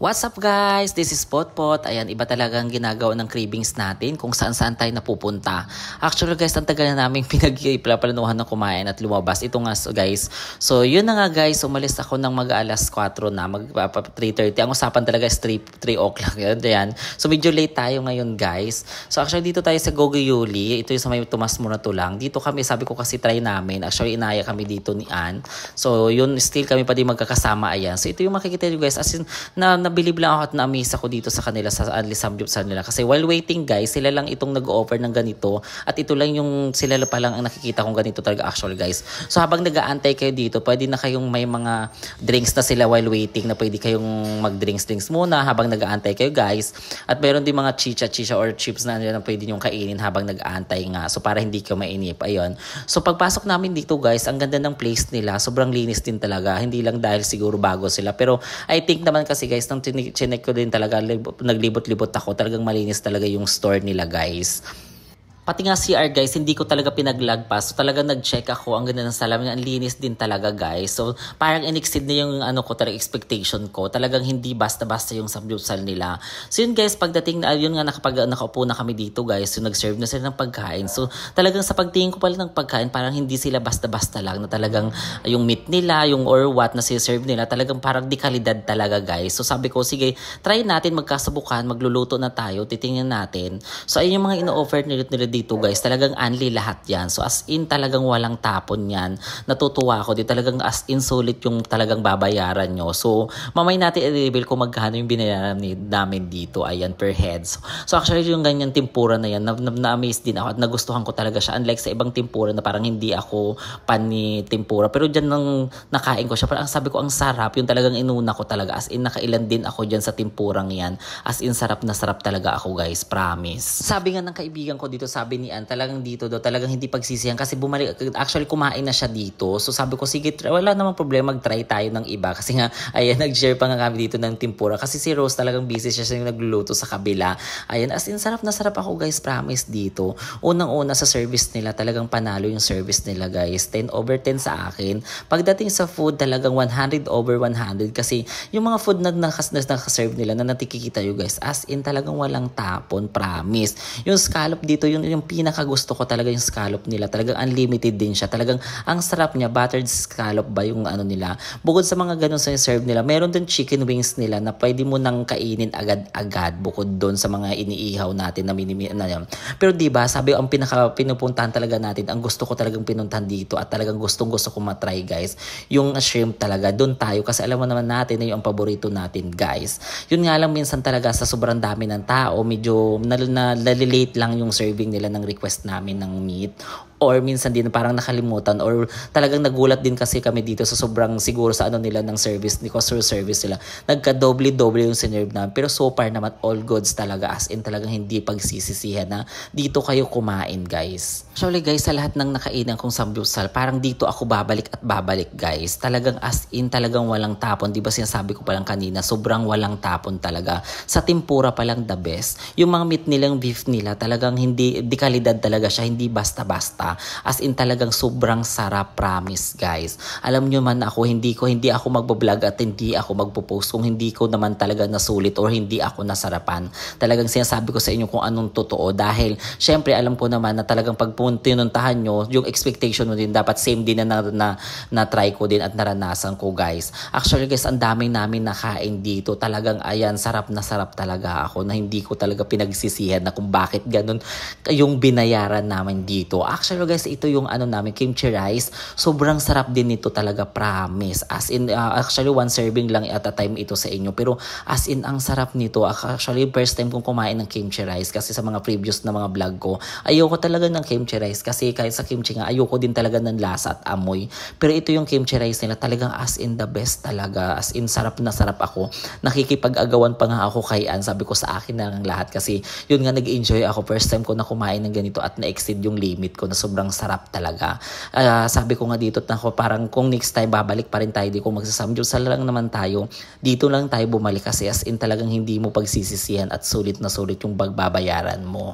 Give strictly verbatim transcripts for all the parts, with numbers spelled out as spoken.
What's up guys? This is Potpot. Ayan, iba talagang ginagawa ng cravings natin kung saan-saan tayo napupunta. Actually guys, ang tagal na namin pinag-planuhan na kumain at lumabas. Ito nga guys. So yun na nga guys, umalis ako ng mag-alas kwatro na, mag three thirty. Ang usapan talaga is three o'clock. Yan. So medyo late tayo ngayon guys. So actually dito tayo sa Gogo Yuli. Ito yung sa may Tomas Muratulang. Dito kami, sabi ko kasi try namin. Actually inaya kami dito ni Ann. So yun, still kami pa din magkakasama. Ayan. So ito yung makikita nyo guys. As in, na nabilib lang ako at na-amaze ako dito sa kanila sa Anli Samgyupsal nila. Kasi while waiting guys, sila lang itong nag-offer ng ganito at ito lang yung sila pa lang ang nakikita kong ganito talaga actual guys. So habang nag-aantay kayo dito, pwede na kayong may mga drinks na sila while waiting na pwede kayong mag-drinks-drinks muna habang nag-aantay kayo guys. At meron din mga chicha-chicha or chips na na pwede nyong kainin habang nag-aantay nga. So para hindi kayo mainip. Ayun. So pagpasok namin dito guys, ang ganda ng place nila. Sobrang linis din talaga. Hindi lang dahil siguro bago sila. Pero I think naman kasi guys, nang chinek ko din talaga, naglibot-libot ako, talagang malinis talaga yung store nila guys. Pati nga C R guys, hindi ko talaga pinaglagpas. So talagang nag-check ako, ang ganda ng salamin, ang linis din talaga guys. So parang in-exceed na yung ano ko, talaga expectation ko. Talagang hindi basta-basta yung samgyupsal nila. So yun guys, pagdating na, yun nga nakapag, nakaupo na kami dito guys, so nag-serve na sila ng pagkain. So talagang sa pagtingin ko pala ng pagkain, parang hindi sila basta-basta lang na talagang yung meat nila, yung or what na si-serve nila, talagang parang di kalidad talaga guys. So sabi ko, sige, try natin magkasubukan, magluluto na tayo, titingnan natin. So ayun yung mga ino-offer nila dito guys, talagang unli lahat yan. So as in talagang walang tapon yan. Natutuwa ako, di talagang as in sulit yung talagang babayaran nyo. So mamay natin i-reveal kung magkano yung binayaran namin dito, ayan, per head. So, so actually yung ganyan tempura na yan, na-amaze din ako at nagustuhan ko talaga siya. Unlike sa ibang tempura na parang hindi ako pan ni tempura. Pero dyan nang nakain ko siya, parang sabi ko ang sarap, yung talagang inuna ko talaga. As in nakailan din ako dyan sa tempurang yan. As in sarap na sarap talaga ako guys, promise. Sabi nga ng kaibigan ko dito, sabi ni Ann, talagang dito daw, talagang hindi pagsisihan kasi bumalik, actually kumain na siya dito. So sabi ko, sige, wala namang problema, mag-try tayo ng iba. Kasi nga, ayan, nag-share pa nga kami dito ng tempura. Kasi si Rose talagang busy siya, siya yung nagluluto sa kabila. Ayan, as in, sarap na sarap ako guys, promise dito. Unang-una sa service nila, talagang panalo yung service nila guys. ten over ten sa akin. Pagdating sa food, talagang one hundred over one hundred. Kasi yung mga food na nakas na nakaserve nila, na natikikita you guys, as in talagang walang tapon, promise. Yung scallop dito, yung yung pinakagusto ko talaga yung scallop nila. Talagang unlimited din siya. Talagang ang sarap niya. Buttered scallop ba yung ano nila. Bukod sa mga ganun sa serve nila, meron din chicken wings nila na pwede mo nang kainin agad-agad bukod doon sa mga iniihaw natin na minimi na yan. Pero diba, sabi ang pinaka pinupuntahan talaga natin, ang gusto ko talagang pinuntahan dito at talagang gustong gusto ko matry guys, yung shrimp talaga. Doon tayo kasi alam mo naman natin na yung ang paborito natin guys. Yun nga lang minsan talaga sa sobrang dami ng tao, medyo nalilate lang yung serving nila ng request namin ng meat, or minsan din parang nakalimutan, or talagang nagulat din kasi kami dito sa sobrang siguro sa ano nila ng service, ni customer service nila, nagka-doble-doble yung sinerve namin. Pero so far naman all goods talaga, as in talagang hindi pagsisisihan na dito kayo kumain guys. Actually guys, sa lahat ng nakainan kong samgyupsal, parang dito ako babalik at babalik guys. Talagang as in talagang walang tapon. Diba sinasabi ko palang kanina, sobrang walang tapon talaga. Sa tempura pa lang the best. Yung mga meat nilang beef nila, talagang hindi, di kalidad talaga siya, hindi basta-basta. As in talagang sobrang sarap, promise guys. Alam nyo man ako, hindi ko hindi ako magbablog at hindi ako magpo-post kung hindi ko naman talaga nasulit or hindi ako nasarapan. Talagang sinasabi ko sa inyo kung anong totoo, dahil syempre alam ko naman na talagang pag tinuntahan nyo, yung expectation mo din dapat same din na, na, na, na try ko din at naranasan ko guys. Actually guys, ang daming namin nakain dito. Talagang ayan, sarap na sarap talaga ako, na hindi ko talaga pinagsisihan na kung bakit ganun yung binayaran namin dito. Actually guys, ito yung ano namin, kimchi rice. Sobrang sarap din nito talaga, promise. As in, uh, actually one serving lang at a time ito sa inyo. Pero as in, ang sarap nito. Actually, first time kong kumain ng kimchi rice kasi sa mga previous na mga vlog ko, ayoko talaga ng kimchi rice kasi kahit sa kimchi nga, ayoko din talaga ng lasa at amoy. Pero ito yung kimchi rice nila, talagang as in the best talaga. As in, sarap na sarap ako. Nakikipag-agawan pa nga ako kay Ann. Sabi ko sa akin na ng lahat kasi yun nga, nag-enjoy ako. First time ko na kumain ng ganito at na-exceed yung limit ko na sobrang sarap talaga. Uh, sabi ko nga dito na ako, parang kung next time babalik pa rin tayo, di ko magsasamgyupsal lang naman tayo. Dito lang tayo bumalik kasi as in talagang hindi mo pagsisisihan at sulit na sulit yung pagbabayaran mo.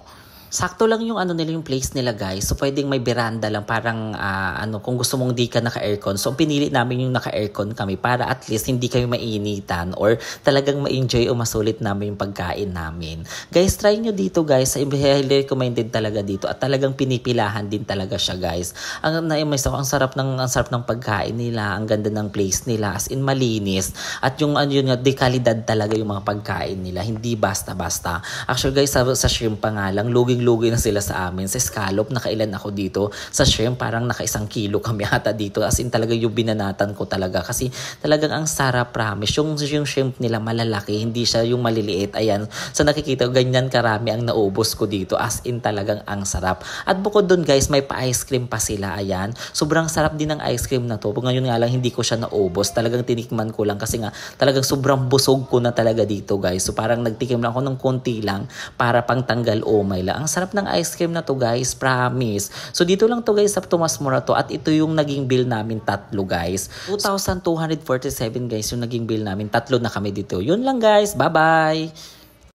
Sakto lang yung ano nila, yung place nila guys. So pwedeng may veranda lang, parang ah, ano kung gusto mong di ka naka-aircon. So pinili namin yung naka-aircon kami para at least hindi kami mainitan or talagang ma-enjoy o masulit namin yung pagkain namin. Guys, try nyo dito guys. Highly recommended talaga dito at talagang pinipilahan din talaga siya guys. Ang na-imiss ako, ang sarap ng ang sarap ng pagkain nila, ang ganda ng place nila, as in malinis at yung ano yun, dekalidad talaga yung mga pagkain nila, hindi basta-basta. Actually guys, sa, sa shrimp pa nga lang, luging-lugi na sila sa amin. Sa scallop, nakailan ako dito. Sa shrimp, parang naka-isang kilo kami ata dito. As in talaga yung binanatan ko talaga. Kasi talagang ang sarap, promise. Yung, yung shrimp nila malalaki, hindi siya yung maliliit. Ayan. So nakikita ko, ganyan karami ang naubos ko dito. As in talagang ang sarap. At bukod dun guys, may pa-ice cream pa sila. Ayan. Sobrang sarap din ng ice cream na to. Ngayon nga lang, hindi ko siya naubos. Talagang tinikman ko lang kasi nga talagang sobrang busog ko na talaga dito guys. So parang nagtikim lang ako ng konti lang para pang tanggal umay lang. Ang sarap ng ice cream na to guys, promise. So dito lang to guys sa Tomas Morato at ito yung naging bill namin tatlo guys. two thousand two hundred forty-seven guys yung naging bill namin. Tatlo na kami dito. Yun lang guys. Bye bye!